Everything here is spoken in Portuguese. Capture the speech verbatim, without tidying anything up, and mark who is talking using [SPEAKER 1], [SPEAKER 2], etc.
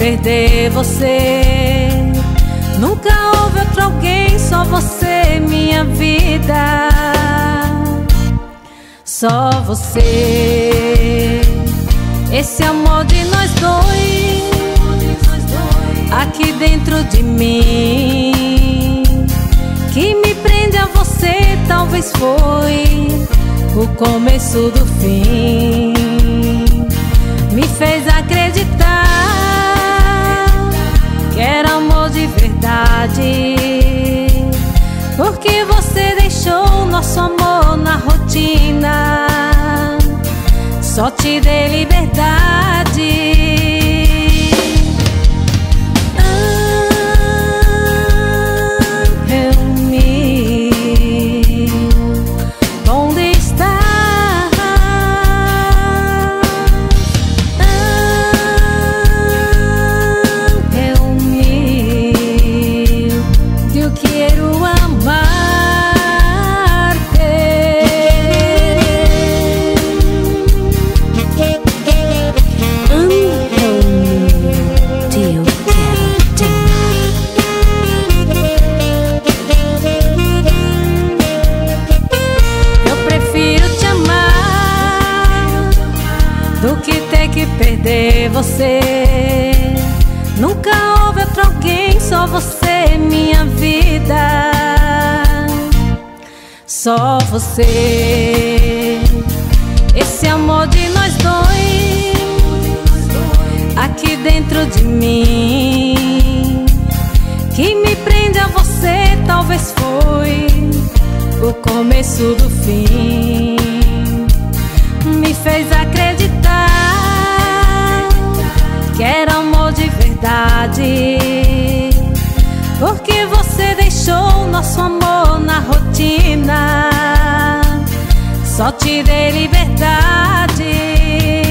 [SPEAKER 1] perder você. Nunca houve outro alguém, só você, minha vida. Só você. Esse amor de nós dois, aqui dentro de mim, que me prende a você, talvez foi o começo do fim. Me fez acreditar que era amor de verdade, porque você deixou nosso amor na rotina. Só te dei liberdade. Do que ter que perder você. Nunca houve outro alguém, só você, minha vida. Só você. Esse amor de nós dois, aqui dentro de mim, que me prende a você, talvez foi o começo do fim. Me fez acreditar que era amor de verdade, porque você deixou nosso amor na rotina. Só te dei liberdade.